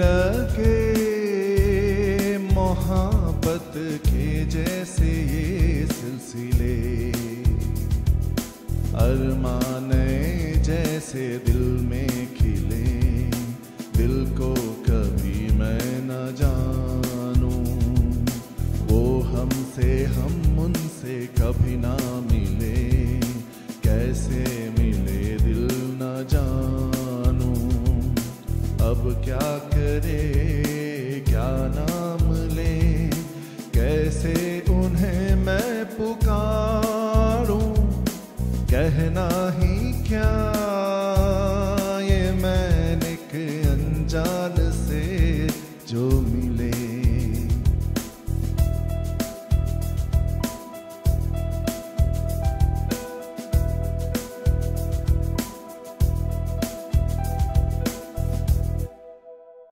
लगे मोहब्बत के जैसे ये सिलसिले, अरमाने जैसे दिल में खिले, दिल को कभी मैं न जानूं। वो हमसे हम उनसे कभी ना मिले, कैसे मिले दिल न जानूं। अब क्या करे क्या नाम ले, कैसे उन्हें मैं पुकारूं। कहना ही क्या ये मैंने एक अनजान से जो मिले।